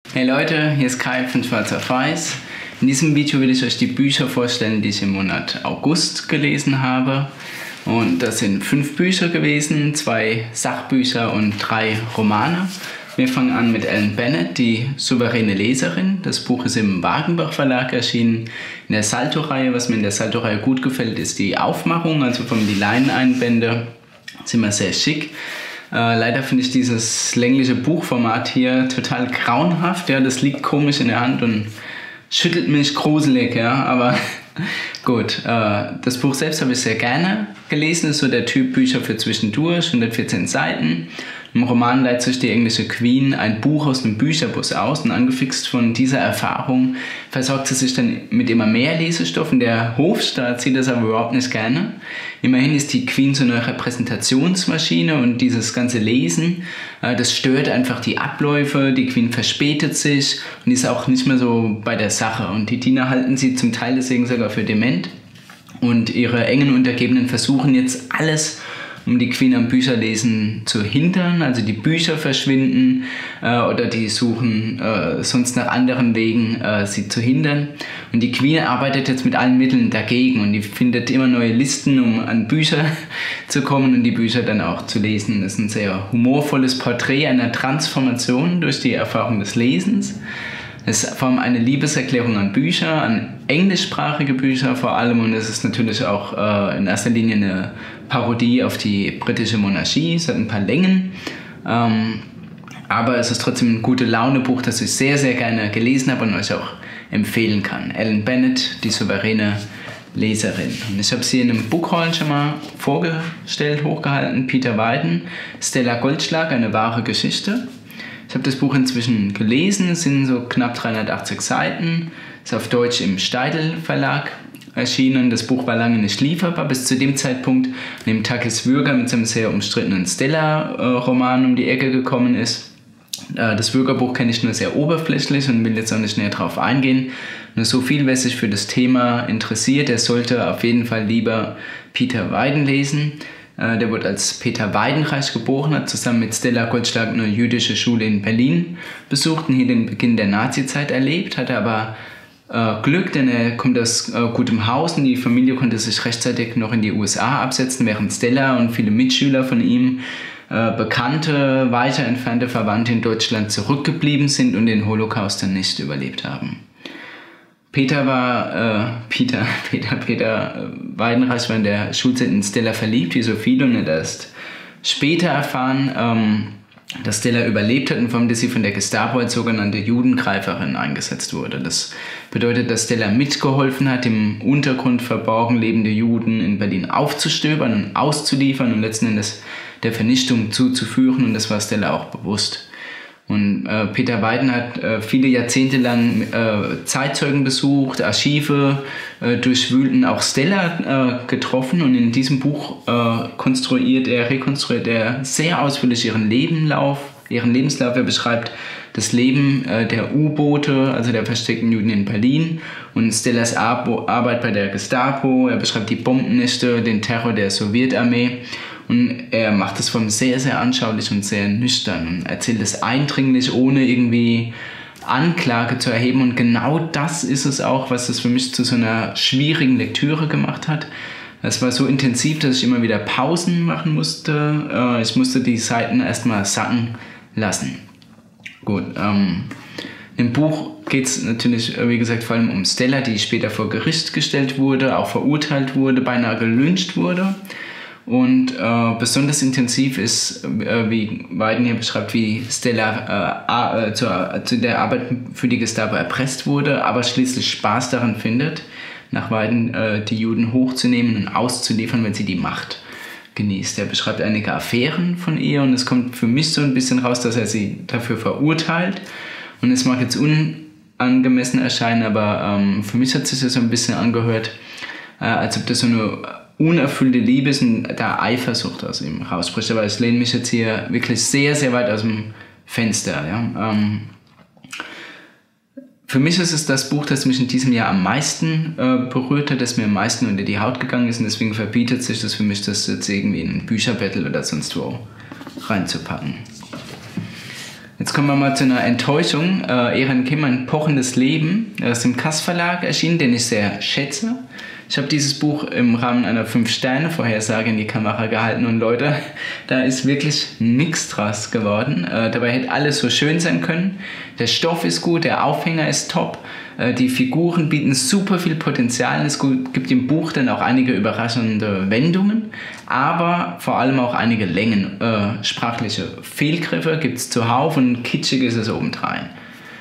Hey Leute, hier ist Kai von Schwarz auf Weiß. In diesem Video will ich euch die Bücher vorstellen, die ich im Monat August gelesen habe. Und das sind 5 Bücher gewesen, 2 Sachbücher und 3 Romane. Wir fangen an mit Ellen Bennett, die souveräne Leserin. Das Buch ist im Wagenbach Verlag erschienen. In der Salto-Reihe, was mir in der Salto-Reihe gut gefällt, ist die Aufmachung, also von die Leineneinbände. Das ist immer sehr schick. Leider finde ich dieses längliche Buchformat hier total grauenhaft. Ja, das liegt komisch in der Hand und schüttelt mich gruselig. Ja, aber gut. Das Buch selbst habe ich sehr gerne gelesen. Ist so der Typ Bücher für zwischendurch, 114 Seiten. Im Roman leiht sich die englische Queen ein Buch aus dem Bücherbus aus und angefixt von dieser Erfahrung versorgt sie sich dann mit immer mehr Lesestoff und der Hofstaat sieht das aber überhaupt nicht gerne. Immerhin ist die Queen so eine Repräsentationsmaschine und dieses ganze Lesen, das stört einfach die Abläufe, die Queen verspätet sich und ist auch nicht mehr so bei der Sache und die Diener halten sie zum Teil deswegen sogar für dement und ihre engen Untergebenen versuchen jetzt alles, um die Queen am Bücherlesen zu hindern. Also die Bücher verschwinden oder die suchen sonst nach anderen Wegen, sie zu hindern. Und die Queen arbeitet jetzt mit allen Mitteln dagegen und die findet immer neue Listen, um an Bücher zu kommen und die Bücher dann auch zu lesen. Das ist ein sehr humorvolles Porträt einer Transformation durch die Erfahrung des Lesens. Es ist vor allem eine Liebeserklärung an Bücher, an englischsprachige Bücher vor allem und es ist natürlich auch in erster Linie eine Parodie auf die britische Monarchie. Es hat ein paar Längen, aber es ist trotzdem ein Gute-Laune-Buch, das ich sehr, sehr gerne gelesen habe und euch auch empfehlen kann. Ellen Bennett, die souveräne Leserin. Und ich habe sie in einem Bookhaul schon mal vorgestellt, hochgehalten. Peter Weiden, Stella Goldschlag, eine wahre Geschichte. Ich habe das Buch inzwischen gelesen, es sind so knapp 380 Seiten, ist auf Deutsch im Steidl Verlag erschienen. Das Buch war lange nicht lieferbar, bis zu dem Zeitpunkt, an dem Takis Würger mit seinem sehr umstrittenen Stella-Roman um die Ecke gekommen ist. Das Würger-Buch kenne ich nur sehr oberflächlich und will jetzt auch nicht näher drauf eingehen. Nur so viel, wer sich für das Thema interessiert, der sollte auf jeden Fall lieber Peter Weiden lesen. Der wurde als Peter Weidenreich geboren, hat zusammen mit Stella Goldschlag eine jüdische Schule in Berlin besucht und hier den Beginn der Nazizeit erlebt, hatte aber Glück, denn er kommt aus gutem Haus und die Familie konnte sich rechtzeitig noch in die USA absetzen, während Stella und viele Mitschüler von ihm, bekannte, weiter entfernte Verwandte in Deutschland zurückgeblieben sind und den Holocaust dann nicht überlebt haben. Peter Weidenreich war in der Schulzeit in Stella verliebt, wie so viele, und er hat erst später erfahren, dass Stella überlebt hat und vor allem, dass sie von der Gestapo als sogenannte Judengreiferin eingesetzt wurde. Das bedeutet, dass Stella mitgeholfen hat, im Untergrund verborgen lebende Juden in Berlin aufzustöbern und auszuliefern und letzten Endes der Vernichtung zuzuführen, und das war Stella auch bewusst. Und Peter Weiden hat viele Jahrzehnte lang Zeitzeugen besucht, Archive durchwühlt und auch Stella getroffen. Und in diesem Buch rekonstruiert er sehr ausführlich ihren Lebenslauf. Er beschreibt das Leben der U-Boote, also der versteckten Juden in Berlin, und Stellas Arbeit bei der Gestapo. Er beschreibt die Bombennächte, den Terror der Sowjetarmee. Und er macht es von sehr, sehr anschaulich und sehr nüchtern und erzählt es eindringlich, ohne irgendwie Anklage zu erheben. Und genau das ist es auch, was es für mich zu so einer schwierigen Lektüre gemacht hat. Es war so intensiv, dass ich immer wieder Pausen machen musste. Ich musste die Seiten erstmal sacken lassen. Gut, im Buch geht es natürlich, wie gesagt, vor allem um Stella, die später vor Gericht gestellt wurde, auch verurteilt wurde, beinahe gelyncht wurde. Und besonders intensiv ist, wie Weiden hier beschreibt, wie Stella zu der Arbeit für die Gestapo erpresst wurde, aber schließlich Spaß daran findet, nach Weiden die Juden hochzunehmen und auszuliefern, wenn sie die Macht genießt. Er beschreibt einige Affären von ihr und es kommt für mich so ein bisschen raus, dass er sie dafür verurteilt. Und es mag jetzt unangemessen erscheinen, aber für mich hat sich das so ein bisschen angehört, als ob das so eine unerfüllte Liebe ist und da Eifersucht aus ihm rausspricht. Aber ich lehne mich jetzt hier wirklich sehr, sehr weit aus dem Fenster. Ja? Für mich ist es das Buch, das mich in diesem Jahr am meisten berührt hat, das mir am meisten unter die Haut gegangen ist, und deswegen verbietet sich das für mich, das jetzt irgendwie in ein Bücherbattle oder sonst wo reinzupacken. Jetzt kommen wir mal zu einer Enttäuschung. Ehren Kim, ein pochendes Leben, ist im Kass Verlag erschienen, den ich sehr schätze. Ich habe dieses Buch im Rahmen einer 5-Sterne-Vorhersage in die Kamera gehalten und Leute, da ist wirklich nichts draus geworden. Dabei hätte alles so schön sein können. Der Stoff ist gut, der Aufhänger ist top, die Figuren bieten super viel Potenzial. Es gibt im Buch dann auch einige überraschende Wendungen, aber vor allem auch einige Längen. Sprachliche Fehlgriffe gibt es zuhauf und kitschig ist es obendrein.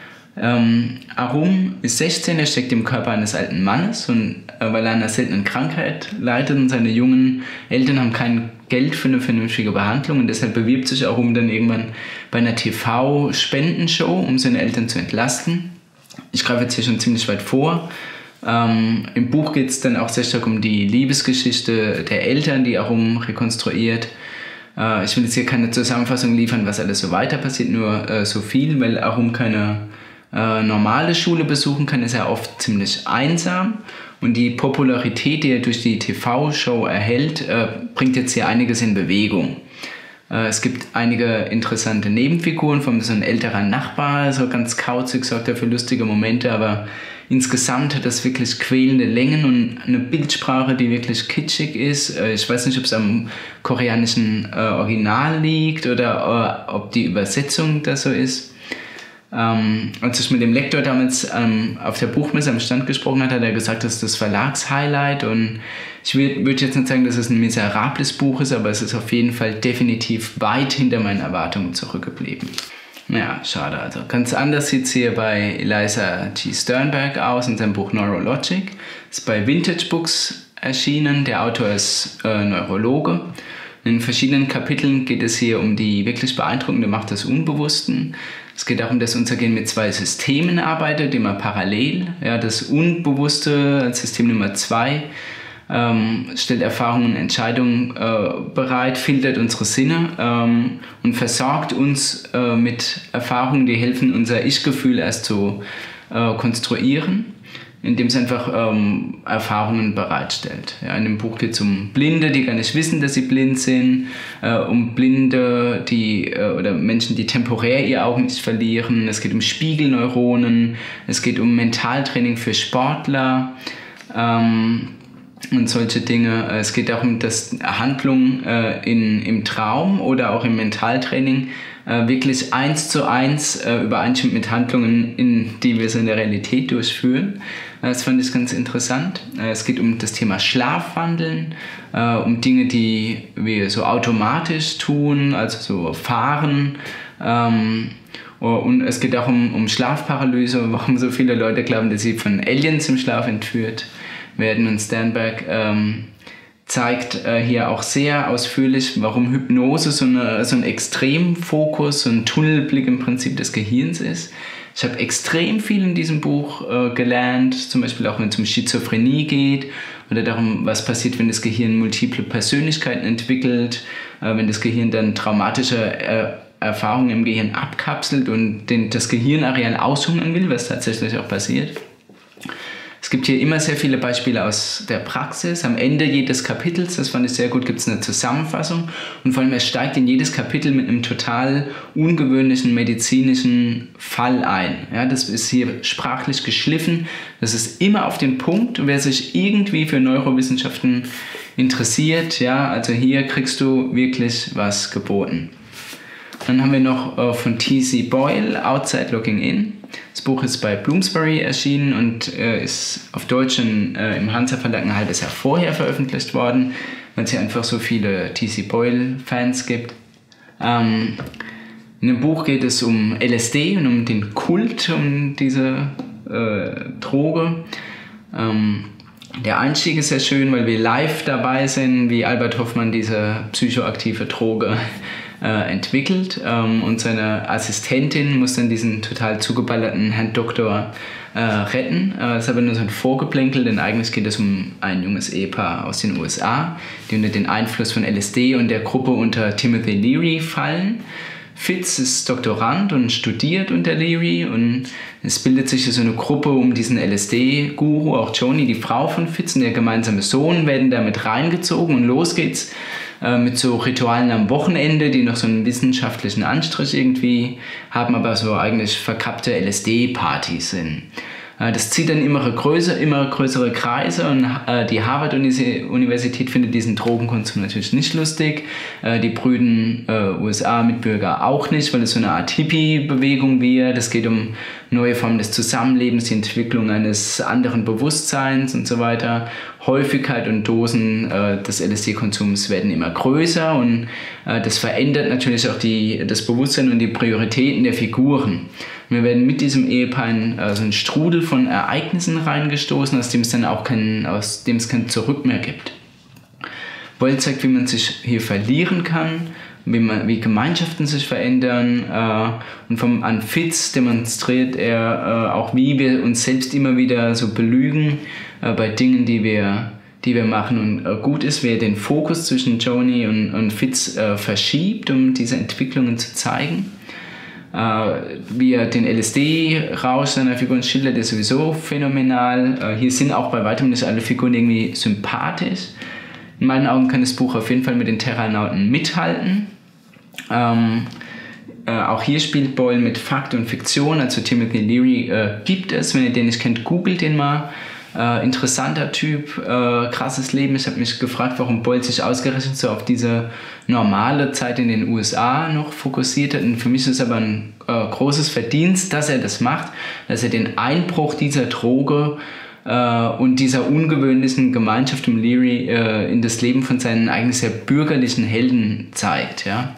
Arum ist 16, er steckt im Körper eines alten Mannes und weil er an einer seltenen Krankheit leidet und seine jungen Eltern haben kein Geld für eine vernünftige Behandlung und deshalb bewirbt sich Arum dann irgendwann bei einer TV-Spendenshow, um seine Eltern zu entlasten. Ich greife jetzt hier schon ziemlich weit vor. Im Buch geht es dann auch sehr stark um die Liebesgeschichte der Eltern, die Arum rekonstruiert. Ich will jetzt hier keine Zusammenfassung liefern, was alles so weiter passiert, nur so viel, weil Arum keine normale Schule besuchen kann, ist er oft ziemlich einsam und die Popularität, die er durch die TV-Show erhält, bringt jetzt hier einiges in Bewegung. Es gibt einige interessante Nebenfiguren, von so ein älterer Nachbar, so ganz kauzig, sorgt er für lustige Momente, aber insgesamt hat das wirklich quälende Längen und eine Bildsprache, die wirklich kitschig ist. Ich weiß nicht, ob es am koreanischen Original liegt oder ob die Übersetzung das so ist. Als ich mit dem Lektor damals auf der Buchmesse am Stand gesprochen hatte, hat er gesagt, das ist das Verlagshighlight und ich würde jetzt nicht sagen, dass es ein miserables Buch ist, aber es ist auf jeden Fall definitiv weit hinter meinen Erwartungen zurückgeblieben. Naja, schade. Also ganz anders sieht es hier bei Eliza G. Sternberg aus in seinem Buch Neurologic. Ist bei Vintage Books erschienen. Der Autor ist Neurologe. In verschiedenen Kapiteln geht es hier um die wirklich beeindruckende Macht des Unbewussten. Es geht darum, dass unser Gehirn mit 2 Systemen arbeitet, immer parallel. Ja, das Unbewusste als System Nummer 2 stellt Erfahrungen und Entscheidungen bereit, filtert unsere Sinne und versorgt uns mit Erfahrungen, die helfen, unser Ich-Gefühl erst zu konstruieren, indem es einfach Erfahrungen bereitstellt. Ja, in dem Buch geht es um Blinde, die gar nicht wissen, dass sie blind sind, um Blinde, oder Menschen, die temporär ihr Augen nicht verlieren. Es geht um Spiegelneuronen, es geht um Mentaltraining für Sportler und solche Dinge. Es geht darum, dass Handlungen im Traum oder auch im Mentaltraining wirklich 1:1 übereinstimmt mit Handlungen, die wir so in der Realität durchführen. Das fand ich ganz interessant. Es geht um das Thema Schlafwandeln, um Dinge, die wir so automatisch tun, also so fahren. Und es geht auch um Schlafparalyse, warum so viele Leute glauben, dass sie von Aliens im Schlaf entführt werden. Und Sternberg zeigt hier auch sehr ausführlich, warum Hypnose so ein Extremfokus, so ein Tunnelblick im Prinzip des Gehirns ist. Ich habe extrem viel in diesem Buch gelernt, zum Beispiel auch wenn es um Schizophrenie geht oder darum, was passiert, wenn das Gehirn multiple Persönlichkeiten entwickelt, wenn das Gehirn dann traumatische Erfahrungen im Gehirn abkapselt und das Gehirnareal aushungern will, was tatsächlich auch passiert. Es gibt hier immer sehr viele Beispiele aus der Praxis. Am Ende jedes Kapitels, das fand ich sehr gut, gibt es eine Zusammenfassung. Und vor allem, er steigt in jedes Kapitel mit einem total ungewöhnlichen medizinischen Fall ein. Ja, das ist hier sprachlich geschliffen. Das ist immer auf den Punkt. Wer sich irgendwie für Neurowissenschaften interessiert, ja, also hier kriegst du wirklich was geboten. Dann haben wir noch von T.C. Boyle, Outside Looking In. Das Buch ist bei Bloomsbury erschienen und ist auf Deutsch im Hansa Verlag ein halbes Jahr vorher veröffentlicht worden, weil es hier einfach so viele T.C. Boyle-Fans gibt. In dem Buch geht es um LSD und um den Kult um diese Droge. Der Einstieg ist sehr schön, weil wir live dabei sind, wie Albert Hofmann diese psychoaktive Droge entwickelt und seine Assistentin muss dann diesen total zugeballerten Herrn Doktor retten. Das ist aber nur so ein Vorgeplänkel, denn eigentlich geht es um ein junges Ehepaar aus den USA, die unter den Einfluss von LSD und der Gruppe unter Timothy Leary fallen. Fitz ist Doktorand und studiert unter Leary und Es bildet sich so eine Gruppe um diesen LSD-Guru, auch Joni, die Frau von Fitz und der gemeinsame Sohn werden damit reingezogen und los geht's mit so Ritualen am Wochenende, die noch so einen wissenschaftlichen Anstrich irgendwie haben, aber so eigentlich verkappte LSD-Partys sind. Das zieht dann immer größere Kreise und die Harvard-Universität findet diesen Drogenkonsum natürlich nicht lustig. Die brüden USA-Mitbürger auch nicht, weil es so eine Art Hippie-Bewegung wird. Es geht um neue Formen des Zusammenlebens, die Entwicklung eines anderen Bewusstseins und so weiter. Häufigkeit und Dosen des LSD-Konsums werden immer größer und das verändert natürlich auch das Bewusstsein und die Prioritäten der Figuren. Wir werden mit diesem Ehepaar in so einen Strudel von Ereignissen reingestoßen, aus dem es kein Zurück mehr gibt. Boyle zeigt, wie man sich hier verlieren kann, wie Gemeinschaften sich verändern und an Fitz demonstriert er auch, wie wir uns selbst immer wieder so belügen bei Dingen, die wir machen. Und gut ist, wie er den Fokus zwischen Joni und Fitz verschiebt, um diese Entwicklungen zu zeigen. Wie er den LSD-Rausch seiner Figuren schildert, ist sowieso phänomenal. Hier sind auch bei weitem nicht alle Figuren irgendwie sympathisch. In meinen Augen kann das Buch auf jeden Fall mit den Terranauten mithalten. Auch hier spielt Boyle mit Fakt und Fiktion, also Timothy Leary gibt es. Wenn ihr den nicht kennt, googelt den mal. Interessanter Typ, krasses Leben. Ich habe mich gefragt, warum Boyle sich ausgerechnet so auf diese normale Zeit in den USA noch fokussiert hat. Und für mich ist es aber ein großes Verdienst, dass er das macht, dass er den Einbruch dieser Droge und dieser ungewöhnlichen Gemeinschaft um Leary in das Leben von seinen eigentlich sehr bürgerlichen Helden zeigt. Ja,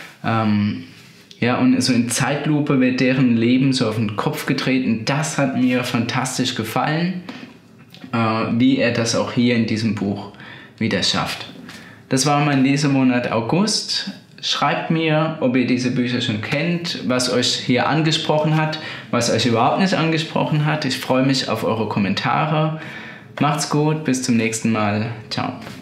und so in Zeitlupe wird deren Leben so auf den Kopf getreten. Das hat mir fantastisch gefallen. Wie er das auch hier in diesem Buch wieder schafft. Das war mein Lesemonat August. Schreibt mir, ob ihr diese Bücher schon kennt, was euch hier angesprochen hat, was euch überhaupt nicht angesprochen hat. Ich freue mich auf eure Kommentare. Macht's gut, bis zum nächsten Mal. Ciao.